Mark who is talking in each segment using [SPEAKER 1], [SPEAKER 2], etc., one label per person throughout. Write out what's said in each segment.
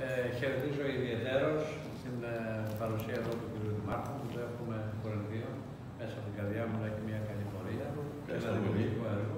[SPEAKER 1] Χαιρετίζω ιδιαιτέρως την παρουσία εδώ του κ. Δημάρχου, που το έχουμε Κορινθίο. Μέσα από την καρδιά μου έχει μια καλή πορεία, ένα δημιουργικό έργο.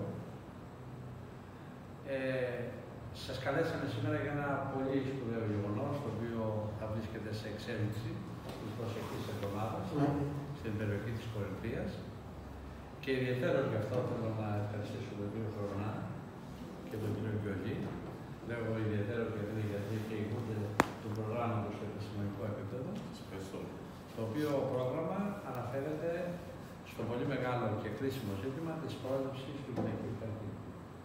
[SPEAKER 1] Σας καλέσαμε σήμερα για ένα πολύ σπουδαίο γεγονός, το οποίο θα βρίσκεται σε εξέλιξη της προσεχής εβδομάδας στην περιοχή της Κορινθίας. Και ιδιαιτέρως γι' αυτό θέλω να ευχαριστήσω τον κύριο Χρονά και τον κύριο Γιώργη. Λέγω ιδιαίτερα γιατί και ηγούνται του προγράμματος σε επιστημονικό επίπεδο. Το οποίο πρόγραμμα αναφέρεται στο πολύ μεγάλο και κρίσιμο ζήτημα της πρόληψης του γυναικείου καρκίνου.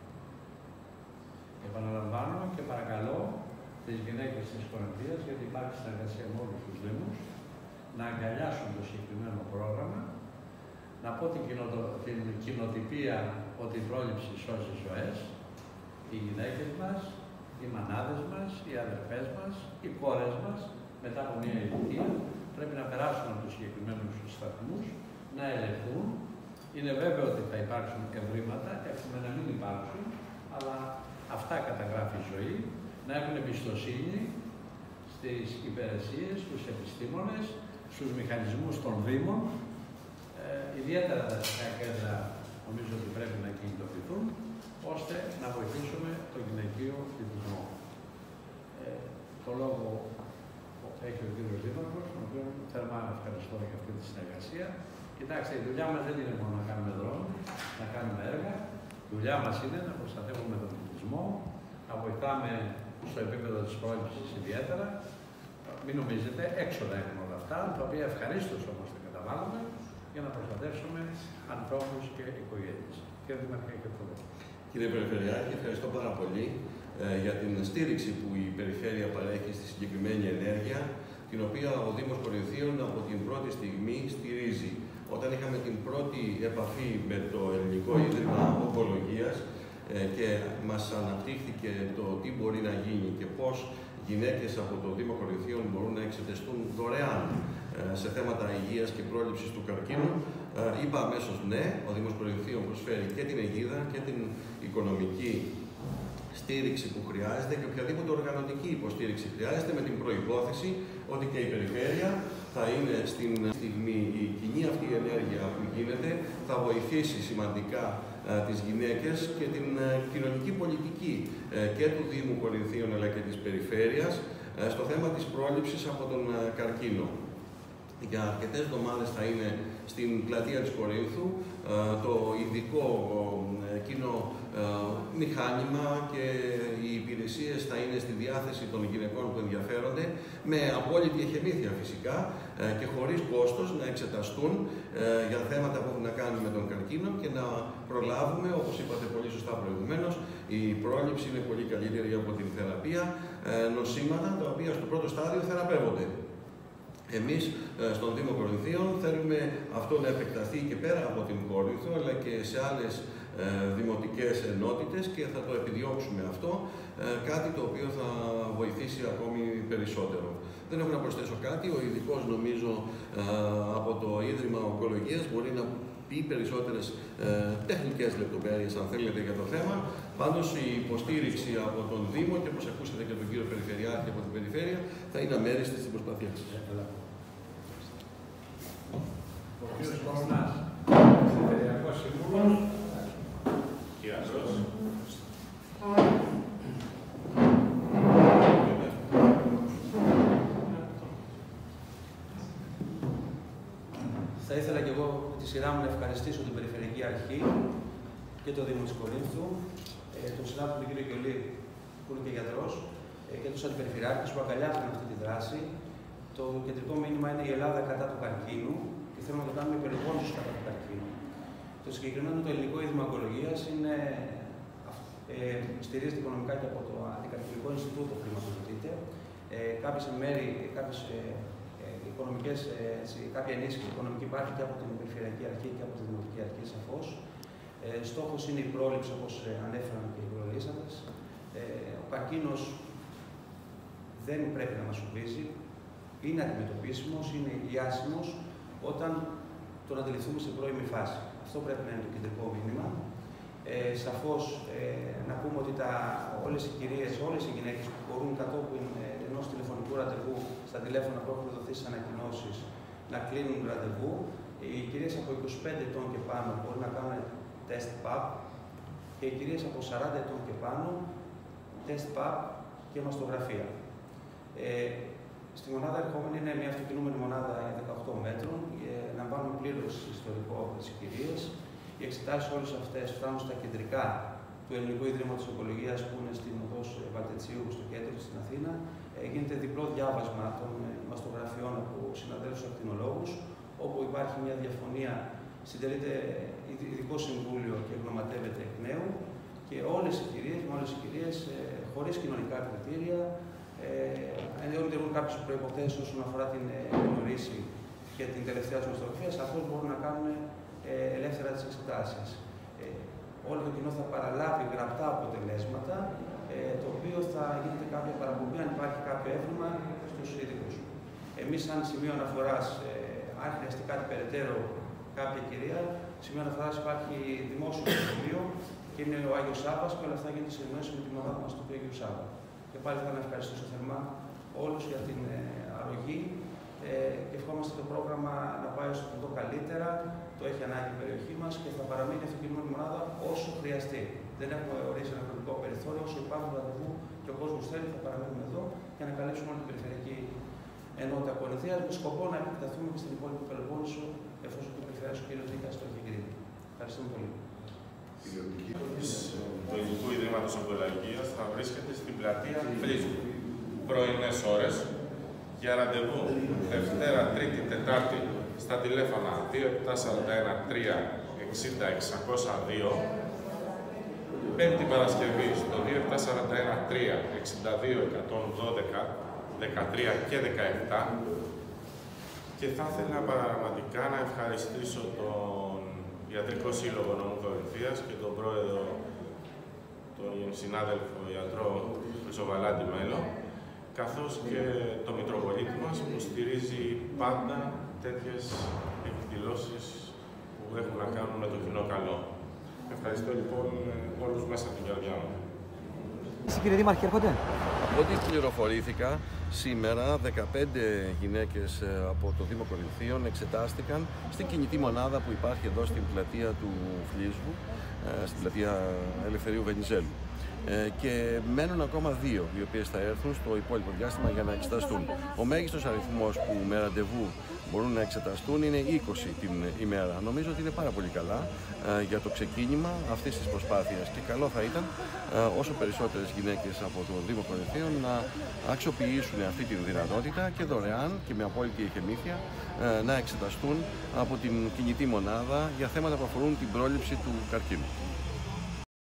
[SPEAKER 1] Επαναλαμβάνω και παρακαλώ τις γυναίκες της Κορινθίας, γιατί υπάρχει συνεργασία με όλους τους Δήμους, να αγκαλιάσουν το συγκεκριμένο πρόγραμμα. Να πω την κοινοτυπία ότι η πρόληψη σώζει ζωές. Οι γυναίκες μας, οι μανάδες μας, οι αδερφές μας, οι κόρες μας, μετά από μια ηλικία, πρέπει να περάσουν από τους συγκεκριμένους σταθμούς, να ελεγχθούν. Είναι βέβαιο ότι θα υπάρξουν ευρήματα, εύχομαι να μην υπάρξουν, αλλά αυτά καταγράφει η ζωή, να έχουν εμπιστοσύνη στις υπηρεσίες, στους επιστήμονες, στους μηχανισμούς των Δήμων. Ιδιαίτερα τα αστικά κέντρα νομίζω ότι πρέπει να κινητοποιηθούν, ώστε να βοηθήσουμε το γυναικείο πληθυσμό. Το λόγο έχει ο κύριος Δήμαρχος, τον οποίο θερμά ευχαριστώ για αυτή τη συνεργασία. Κοιτάξτε, η δουλειά μας δεν είναι μόνο να κάνουμε δρόμους, να κάνουμε έργα. Η δουλειά μας είναι να προστατεύουμε τον πληθυσμό, να βοηθάμε στο επίπεδο της πρόληψης ιδιαίτερα. Μην νομίζετε, έξοδα έχουμε όλα αυτά, τα οποία ευχαρίστως όμως τα καταβάλουμε για να προστατεύσουμε ανθρώπους και οικογένειες. Κύριε Δήμαρχε, έχετε το λόγο.
[SPEAKER 2] Κύριε Περιφερειάρχη, ευχαριστώ πάρα πολύ για την στήριξη που η Περιφέρεια παρέχει στη συγκεκριμένη ενέργεια, την οποία ο Δήμος Κορινθίων από την πρώτη στιγμή στηρίζει. Όταν είχαμε την πρώτη επαφή με το Ελληνικό Ίδρυμα Ογκολογίας και μας αναπτύχθηκε το τι μπορεί να γίνει και πώς γυναίκες από το Δήμο Κορινθίων μπορούν να εξετεστούν δωρεάν σε θέματα υγείας και πρόληψης του καρκίνου, είπα αμέσως ναι, ο Δήμος Κορινθίων προσφέρει και την αιγίδα και την οικονομική στήριξη που χρειάζεται και οποιαδήποτε οργανωτική υποστήριξη χρειάζεται, με την προϋπόθεση ότι και η Περιφέρεια θα είναι στην στιγμή η κοινή αυτή ενέργεια που γίνεται, θα βοηθήσει σημαντικά τις γυναίκες και την κοινωνική πολιτική και του Δήμου Κορινθίων αλλά και της Περιφέρειας στο θέμα της πρόληψης από τον καρκίνο. Για αρκετές εβδομάδες θα είναι στην πλατεία της Κορίνθου το ειδικό εκείνο μηχάνημα και οι υπηρεσίες θα είναι στη διάθεση των γυναικών που ενδιαφέρονται, με απόλυτη εχεμήθεια φυσικά και χωρίς κόστος να εξεταστούν για θέματα που έχουν να κάνουν με τον καρκίνο και να προλάβουμε, όπως είπατε πολύ σωστά προηγουμένως, η πρόληψη είναι πολύ καλύτερη από την θεραπεία, νοσήματα τα οποία στο πρώτο στάδιο θεραπεύονται. Εμείς στον Δήμο Κορινθίων θέλουμε αυτό να επεκταθεί και πέρα από την Κόρινθο, αλλά και σε άλλες δημοτικές ενότητες και θα το επιδιώξουμε αυτό, κάτι το οποίο θα βοηθήσει ακόμη περισσότερο. Δεν έχω να προσθέσω κάτι, ο ειδικός νομίζω από το Ίδρυμα Ογκολογίας μπορεί να πει περισσότερες τεχνικές λεπτομέρειες αν θέλετε για το θέμα. Πάντως η υποστήριξη από τον Δήμο και όπως ακούσατε και τον κύριο Περιφερειάρχη από την Περιφέρεια θα είναι αμέριστη στην προσπάθειά σας.
[SPEAKER 1] Ο κύριος Κορονάς, Περιφερειακός Σύμβουλος.
[SPEAKER 3] Κύριε Αστρός.
[SPEAKER 4] Θα ήθελα και εγώ τη σειρά μου να ευχαριστήσω την Περιφερειακή Αρχή και το Δήμο της Κορίνθου, τον συνάδελφο τον κύριο Γιολή, που είναι και γιατρός, και τους αντιπεριφερειάρχες που αγκαλιάσαν αυτή τη δράση. Το κεντρικό μήνυμα είναι η Ελλάδα κατά του καρκίνου και θέλουμε να το κάνουμε υπερβόλους κατά του καρκίνου. Το συγκεκριμένο το Ελληνικό Ίδρυμα Ογκολογίας στηρίζεται οικονομικά και από το Αντικαρκυνικό Ινστιτούτο, χρηματοδοτείται. Κάποια ενίσχυση οικονομική υπάρχει και από την Περιφερειακή Αρχή και από τη Δημοτική Αρχή, σαφώς. Στόχος είναι η πρόληψη, όπως ανέφεραν και οι προλαλήσαντες. Ο καρκίνος δεν πρέπει να μας φοβίζει. Είναι αντιμετωπίσιμος, είναι ιάσιμος όταν τον αντιληφθούμε στην πρώιμη φάση. Αυτό πρέπει να είναι το κεντρικό μήνυμα. Σαφώς να πούμε ότι όλες οι κυρίες, όλες οι γυναίκες που μπορούν κατόπιν ενός στα τηλέφωνα που έχουν δοθεί στις ανακοινώσεις να κλείνουν ραντεβού. Οι κυρίες από 25 ετών και πάνω μπορούν να κάνουν τεστ PAP και οι κυρίες από 40 ετών και πάνω τεστ PAP και μαστογραφία. Στη μονάδα ερχόμενη είναι μια αυτοκινούμενη μονάδα 18 μέτρων, να βάλουν πλήρως ιστορικό από τις κυρίες. Οι εξετάσεις όλες αυτές φτάνουν στα κεντρικά του Ελληνικού Ιδρύματος Ογκολογίας που είναι στην οδός Βαλτετσίου, στο κέντρο στην Αθήνα. Γίνεται διπλό διάβασμα των μαστογραφιών από συναδέλφους ακτινολόγους, όπου υπάρχει μια διαφωνία, συντελείται ειδικό συμβούλιο και γνωματεύεται εκ νέου και όλες οι κυρίες, χωρίς κοινωνικά κριτήρια, αν δεν τηρούν κάποιες προϋποθέσεις όσον αφορά την γνωρίση και την τελευταία της μαστογραφίας, αυτός μπορούν να κάνουν ελεύθερα τις εξετάσεις. Όλο το κοινό θα παραλάβει γραπτά αποτελέσματα, το οποίο θα γίνεται κάποια παραπομπή αν υπάρχει κάποιο έβλημα στους ειδικούς. Εμείς, σαν σημείο αναφοράς, αν χρειαστεί κάτι περαιτέρω κάποια κυρία, σημείο αναφοράς υπάρχει δημόσιο νοσοκομείο και είναι ο Άγιος Σάββας και όλα αυτά γίνεται σε συνεννόηση με τη μονάδα μας του Αγίου Σάββα. Και πάλι θα ευχαριστήσω θερμά όλους για την αρρωγή και ευχόμαστε το πρόγραμμα να πάει όσο το καλύτερα. Το έχει ανάγκη η περιοχή μας και θα παραμείνει αυτοκινούμενη μονάδα όσο χρειαστεί. Δεν έχουμε ορίσει ένα χρονικό περιθώριο. Όσο υπάρχουν ραντεβού και ο κόσμος θέλει, θα παραμείνουμε εδώ για να καλύψουμε όλη την περιφερειακή ενότητα Κορινθίας με σκοπό να επεκταθούμε και στην υπόλοιπη Πελοπόννησο, εφόσον το Περιφερειάρχης ο κ. Δίκας το έχει εγκρίνει. Ευχαριστούμε πολύ.
[SPEAKER 3] Το Ελληνικού Ιδρύματος Ογκολογίας θα βρίσκεται στην πλατεία Φρύζου. Πρωινές ώρες για ραντεβού Δευτέρα, Τρίτη, Τετάρτη στα τηλέφωνα 2741 360 602, Πέμπτη Παρασκευή στο 2741 362 112 13 και 17. Και θα ήθελα πραγματικά να ευχαριστήσω τον Ιατρικό Σύλλογο Νομού Κορινθίας και τον πρόεδρο, τον συνάδελφο ιατρό Χρυσοβαλάντη Μέλο, καθώς και το Μητροπολίτη μας που στηρίζει πάντα τέτοιες εκδηλώσεις που έχουν να κάνουν με το κοινό καλό. Ευχαριστώ λοιπόν όλους μέσα από την καρδιά μου.
[SPEAKER 5] Κύριε Δήμαρχε, έρχονται.
[SPEAKER 2] Από ό,τι πληροφορήθηκα, σήμερα 15 γυναίκες από το Δήμο Κορινθίων εξετάστηκαν στην κινητή μονάδα που υπάρχει εδώ στην πλατεία του Φλίσβου, στην πλατεία Ελευθερίου Βενιζέλου. Και μένουν ακόμα 2, οι οποίες θα έρθουν στο υπόλοιπο διάστημα για να εξεταστούν. Ο μέγιστος αριθμός που με ραντεβού μπορούν να εξεταστούν είναι 20 την ημέρα. Νομίζω ότι είναι πάρα πολύ καλά για το ξεκίνημα αυτής της προσπάθειας και καλό θα ήταν όσο περισσότερες γυναίκες από το Δήμο Κορινθίων να αξιοποιήσουν αυτή τη δυνατότητα και δωρεάν και με απόλυτη εχεμήθεια να εξεταστούν από την κινητή μονάδα για θέματα που αφορούν την πρόληψη του καρκίνου.